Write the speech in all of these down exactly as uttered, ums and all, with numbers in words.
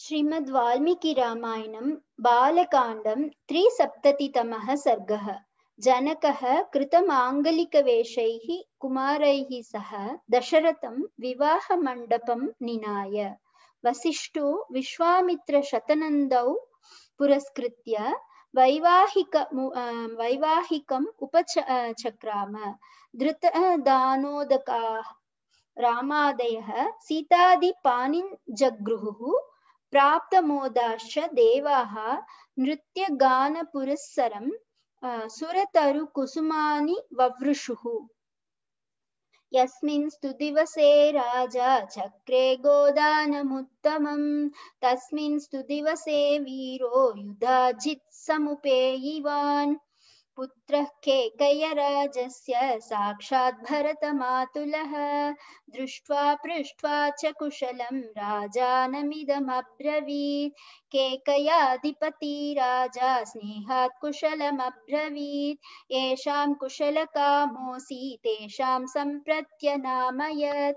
श्रीमद् वाल्मीकि रामायणं बालकाण्डं त्रिसप्ततितमः सर्गः। जनकः कृतमाङ्गलिकवेषैः कुमारैः सह दशरथं विवाहमण्डपं निनाय। वसिष्ठो विश्वामित्रशतनन्दौ पुरस्कृत्य वैवाहिक वैवाहिकम् उपचक्राम। धृतदानोदकाः रामादयः सीतादिपाणिं जगृहुः। प्राप्तमोदाश्च देवाः नृत्यगानपुरस्सरं सुरतरुकुसुमानि ववृषुः। यस्मिंस्तु दिवसे राजा चक्रे गोदानमुत्तमं तस्मिंस्तु दिवसे वीरो युधाजित् समुपेयिवान्। पुत्रः केकयराजस्य साक्षात् भरतमातुलः दृष्ट्वा पृष्ट्वा च कुशलं राजानमिदमब्रवीत्। केकयाधिपति राजा स्नेहात् कुशलमब्रवीत्। येषां कुशलकामोऽसि तेषां सम्प्रत्यनामयत्।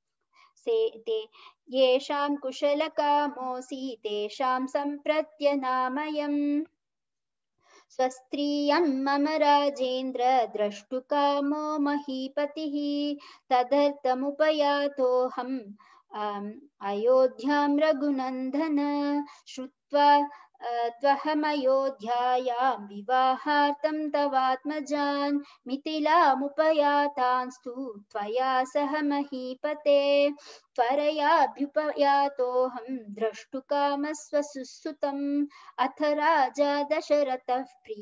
ते येषां कुशलकामोऽसि तेषां सम्प्रत्यनामयम्। स्वस्त्रियं मम राजेन्द्र द्रष्टुकामो महीपतिः तदर्थमुपयातोऽहम् अयोध्यां रघुनन्दन। श्रुत्वा त्वहमयोध्यायां विवाहार्थं तवात्मजान् मिथिलामुपयातांस्तु त्वया सह महीपते। त्वरयाभ्युपयातोऽहं द्रष्टुकामस्वसुसुतम् अथ राजा दशरथः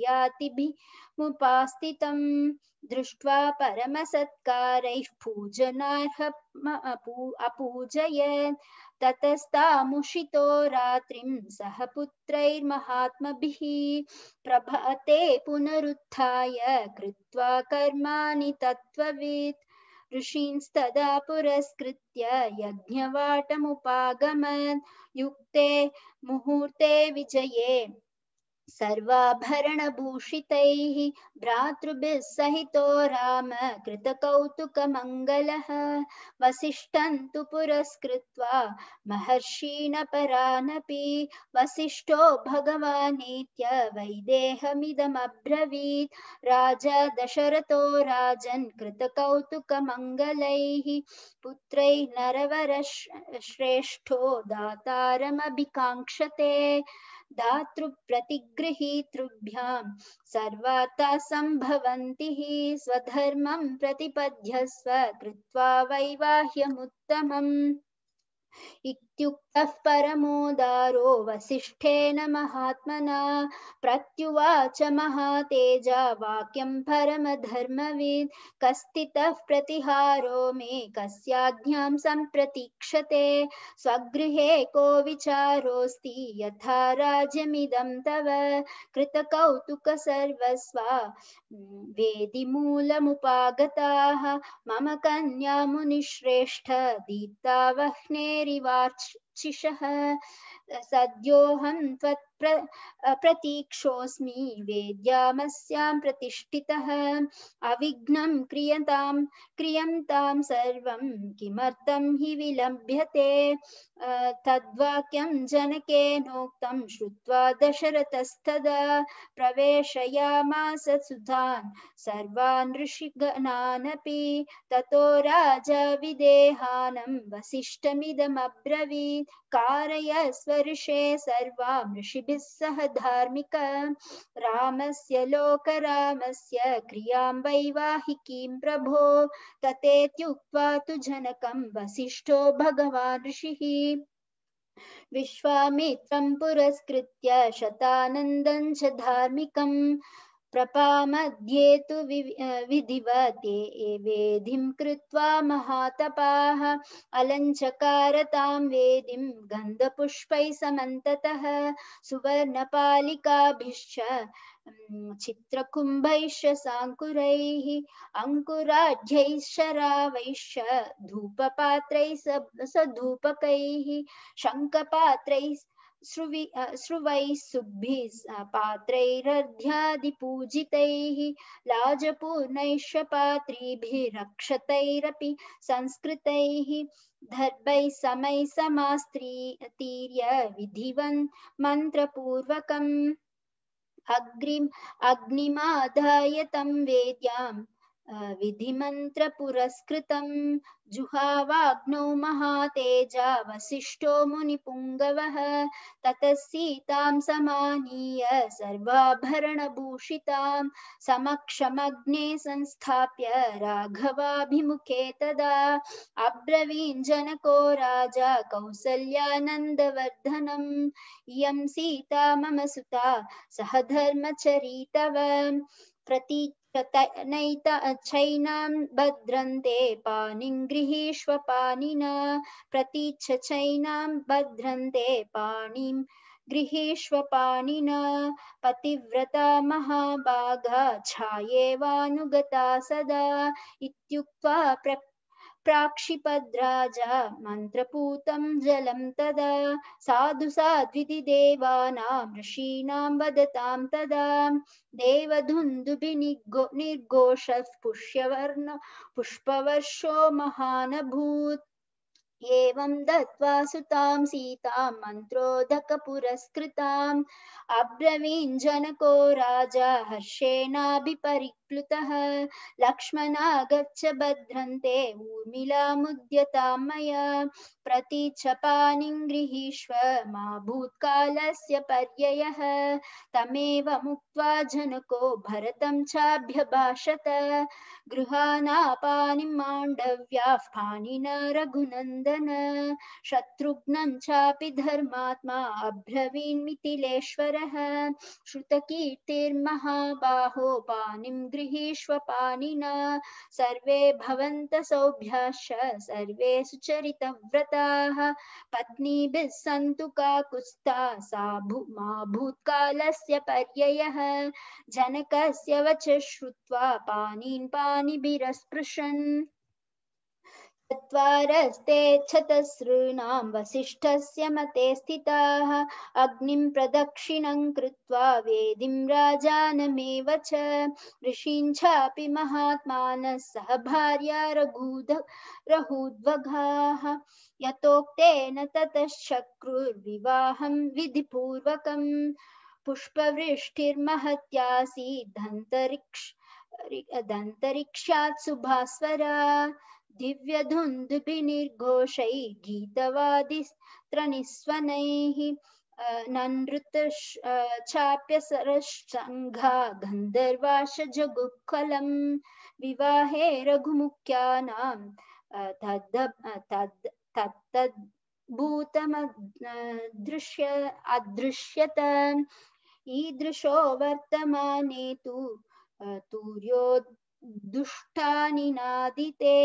प्रियातिभिमुपास्थितं दृष्ट्वा परमसत्कारैः पूजनार्हम् अपूजयत्। ततस्तामुषितो रात्रिं सह पुत्रैर्महात्मभिः प्रभाते पुनरुत्थाय कृत्वा कर्माणि तत्त्ववित्। ऋषींस्तदा पुरस्कृत्य यज्ञवाटमुपागमन् युक्ते मुहूर्ते विजये सर्वाभरणभूषितैः भ्रातृभिः सहितो राम कृतकौतुकमङ्गलः। वसिष्ठं तु पुरस्कृत्वा महर्षीणपरानपि वसिष्ठो भगवानेत्य वैदेहमिदमब्रवीत्। राजा दशरथो राजन् कृतकौतुकमङ्गलैः पुत्रैः नरवरश्रेष्ठो दातारमभिकाङ्क्षते। दातृप्रतिगृहीतृभ्यां सर्वाता सम्भवन्ति स्वधर्मं प्रतिपद्यस्व कृत्वा वैवाह्यमुत्तमम्। इत्युक्तः परमोदारो वसिष्ठेन महात्मना प्रत्युवाच महातेजा वाक्यं परमधर्मवित्। कस्थितः प्रतिहारो मे कस्याज्ञां सम्प्रतीक्षते स्वगृहे को विचारोऽस्ति यथा राज्यमिदं तव कृतकौतुक सर्वस्वा वेदिमूलमुपागताः मम कन्या मुनिश्रेष्ठ दीप्ता वह्नेरिवार्चिषः। सद्योऽहं त्वत्प्रतीक्षोऽस्मि वेद्यामस्यां प्रतिष्ठितः अविघ्नं क्रियतां क्रियन्तां सर्वं किमर्थं हि विलम्भ्यते। तद्वाक्यं जनकेनोक्तं श्रुत्वा दशरथस्तदा प्रवेशयामास सुधान् सर्वान् ऋषिगणानपि। ततो राजा विदेहानं वसिष्ठमिदमब्रवीत् कारयस्व ऋषे सर्वां ऋषिभिः सह धार्मिक रामस्य लोकरामस्य क्रियां वैवाहिकीं प्रभो। ततेत्युक्त्वा तु जनकं वसिष्ठो भगवान् ऋषिः विश्वामित्रं पुरस्कृत्य शतानन्दं च धार्मिकम् प्रपामध्ये तु विधिवते वेदिं कृत्वा महातपाः अलञ्चकार तां वेदिं गन्धपुष्पैः समन्ततः सुवर्णपालिकाभिश्च चित्रकुम्भैश्च साङ्कुरैः अङ्कुराढ्यैः शरावैश्च धूपपात्रैः सधूपकैः शङ्खपात्रैः श्रुवि श्रुवैः सुग्भिः पात्रैरर्ध्यादिपूजितैः लाजपूर्णैश्च पात्रीभिरक्षतैरपि संस्कृतैः दर्भैः समैः समास्त्रीर्य विधिवन् मन्त्रपूर्वकम् अग्निम् अग्निमादाय तं वेद्याम् विधिमन्त्रपुरस्कृतं जुहावाग्नौ महातेजा वसिष्ठो मुनिपुङ्गवः ततः सीतां समानीय सर्वाभरणभूषितां समक्षमग्ने संस्थाप्य राघवाभिमुखे तदा अब्रवीन् जनको राजा कौसल्यानन्दवर्धनम् इयं सीता मम सुता सहधर्मचरितव प्रति नैत चैनां भद्रन्ते पाणिं गृहीष्व पाणिना प्रतीच्छ चैनां भद्रन्ते पाणिं गृहीष्व पाणिना पतिव्रता महाभागा छायेवानुगता सदा इत्युक्त्वा प्र प्राक्षिपद्राजा मन्त्रपूतं जलं तदा साधु साध्विति देवानां ऋषीणां वदतां तदा देवधुन्दुभिर्निर्घो निर्घोषः पुष्यवर्ण पुष्पवर्षो महानभूत् एवं दत्त्वा सुतां सीतां मन्त्रोदकपुरस्कृताम् अब्रवीन् जनको राजा हर्षेणाभिपरिप्लुतः लक्ष्मणा गच्छ भद्रन्ते ऊर्मिलामुद्यतां मया प्रतीच्छ पाणिं गृहीष्व मा भूत्कालस्य पर्ययः तमेव मुक्त्वा जनको भरतं चाभ्यभाषत गृहाणा पाणिं माण्डव्याः पाणिना रघुनन्दन शत्रुघ्नं चापि धर्मात्मा अब्रवीन् मिथिलेश्वरः श्रुतकीर्तिर्महाबाहो पाणिं गृहीष्व पाणिना सर्वे भवन्तः सौभ्याश्च सर्वे सुचरितव्रताः पत्नीभिः सन्तु काकुत्स्था सा भू मा भूत्कालस्य पर्ययः जनकस्य वचः श्रुत्वा पाणिन् पाणिभिरस्पृशन् चत्वारस्ते क्षतसॄणां वसिष्ठस्य मते स्थिताः अग्निं प्रदक्षिणं कृत्वा वेदिं राजानमेव च ऋषीन् चापि महात्मानः सह भार्या रघूद रहूद्वघाः यतोक्तेन ततश्चक्रुर्विवाहं विधिपूर्वकम् पुष्पवृष्टिर्महत्यासीत् धन्तरिक्ष दन्तरिक्षात् सुभास्वरा दिव्यधुन्दुभिर्निर्घोषैः गीतवादिस्त्रनिस्वनैः ननृतश्चाप्यसरसङ्घा गन्धर्वाश्च जगुःखलं विवाहे रघुमुख्यानां तत्तद्भूतमदृश्य अदृश्यत ईदृशो वर्तमाने तु तूर्यो दुष्टानिनादिते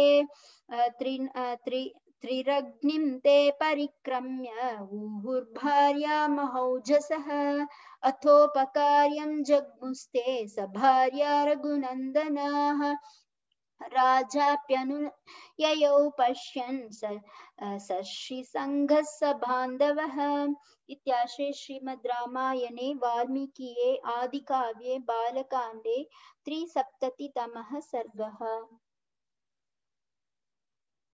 त्रिरग्निं ते परिक्रम्य ऊहुर्भार्या महौजसः अथोपकार्यं जग्मुस्ते स भार्या रघुनन्दनाः राजाप्यनुययौ पश्यन् सश्रीसङ्घः स बान्धवः इत्याश्रे श्रीमद् रामायणे वाल्मीकिये आदिकाव्ये बालकाण्डे त्रिसप्ततितमः सर्गः।